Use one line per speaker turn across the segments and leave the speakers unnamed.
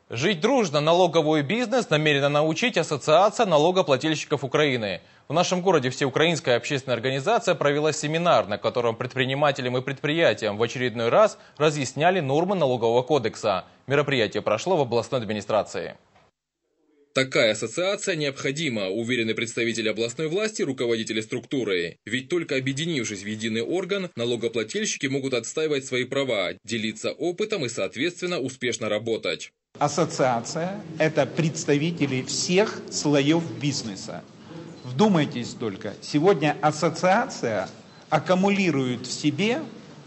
Жить дружно, налоговый бизнес намерена научить Ассоциация налогоплательщиков Украины. В нашем городе Всеукраинская общественная организация провела семинар, на котором предпринимателям и предприятиям в очередной раз разъясняли нормы налогового кодекса. Мероприятие прошло в областной администрации. Такая ассоциация необходима, уверены представители областной власти, руководители структуры. Ведь только объединившись в единый орган, налогоплательщики могут отстаивать свои права, делиться опытом и, соответственно, успешно работать.
Ассоциация – это представители всех слоев бизнеса. Вдумайтесь только, сегодня ассоциация аккумулирует в себе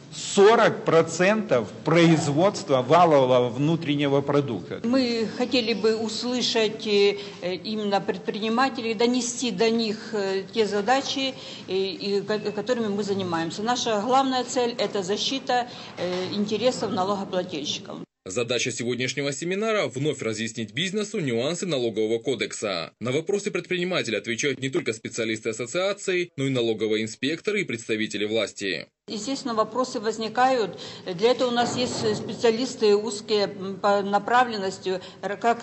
40% производства валового внутреннего продукта.
Мы хотели бы услышать именно предпринимателей, донести до них те задачи, которыми мы занимаемся. Наша главная цель – это защита интересов налогоплательщиков.
Задача сегодняшнего семинара – вновь разъяснить бизнесу нюансы налогового кодекса. На вопросы предпринимателя отвечают не только специалисты ассоциации, но и налоговые инспекторы и представители власти.
Естественно, вопросы возникают. Для этого у нас есть специалисты узкие по направленности, как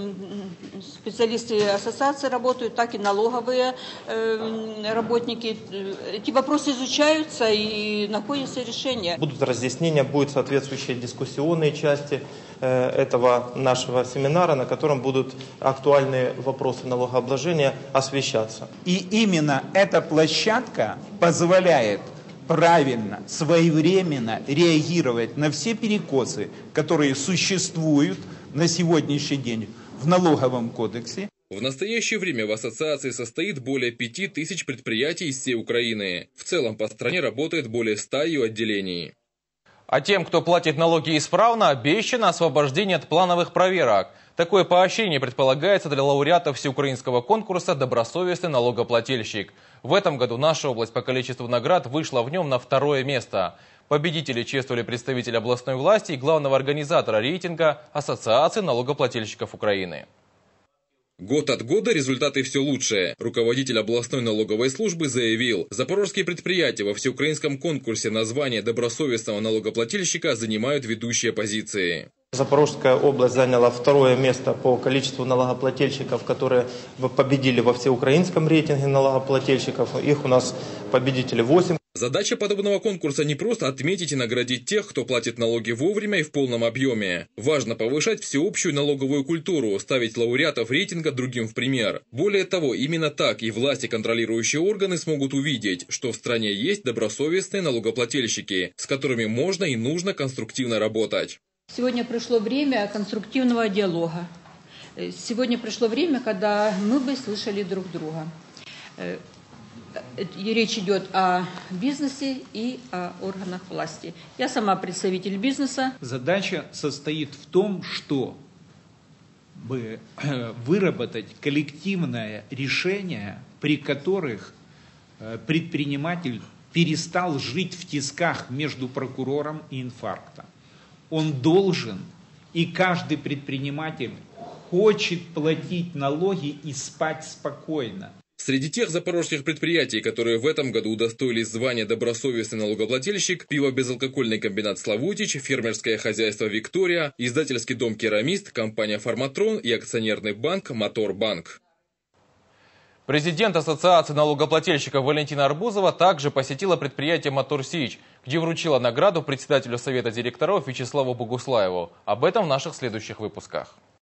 специалисты ассоциации работают, так и налоговые работники. Эти вопросы изучаются и находятся решения.
Будут разъяснения, будут соответствующие дискуссионные части этого нашего семинара, на котором будут актуальные вопросы налогообложения освещаться.
И именно эта площадка позволяет правильно, своевременно реагировать на все перекосы, которые существуют на сегодняшний день в налоговом кодексе.
В настоящее время в ассоциации состоит более 5000 предприятий из всей Украины. В целом по стране работает более 100 ее отделений. А тем, кто платит налоги исправно, обещано освобождение от плановых проверок. Такое поощрение предполагается для лауреатов всеукраинского конкурса «Добросовестный налогоплательщик». В этом году наша область по количеству наград вышла в нем на 2-е место. Победители чествовали представители областной власти и главного организатора рейтинга Ассоциации налогоплательщиков Украины. Год от года результаты все лучше. Руководитель областной налоговой службы заявил, запорожские предприятия во всеукраинском конкурсе на звание добросовестного налогоплательщика занимают ведущие позиции.
Запорожская область заняла 2-е место по количеству налогоплательщиков, которые победили во всеукраинском рейтинге налогоплательщиков. Их у нас победители 8.
Задача подобного конкурса не просто отметить и наградить тех, кто платит налоги вовремя и в полном объеме. Важно повышать всеобщую налоговую культуру, ставить лауреатов рейтинга другим в пример. Более того, именно так и власти контролирующие органы смогут увидеть, что в стране есть добросовестные налогоплательщики, с которыми можно и нужно конструктивно работать.
Сегодня пришло время конструктивного диалога. Сегодня пришло время, когда мы бы слышали друг друга. И речь идет о бизнесе и о органах власти. Я сама представитель бизнеса.
Задача состоит в том, чтобы выработать коллективное решение, при которых предприниматель перестал жить в тисках между прокурором и инфарктом. Он должен, и каждый предприниматель хочет платить налоги и спать спокойно.
Среди тех запорожских предприятий, которые в этом году удостоились звания «Добросовестный налогоплательщик», пиво-безалкогольный комбинат «Славутич», фермерское хозяйство «Виктория», издательский дом «Керамист», компания «Форматрон» и акционерный банк «Моторбанк». Президент Ассоциации налогоплательщиков Валентина Арбузова также посетила предприятие «Моторсич», где вручила награду председателю Совета директоров Вячеславу Богуслаеву. Об этом в наших следующих выпусках.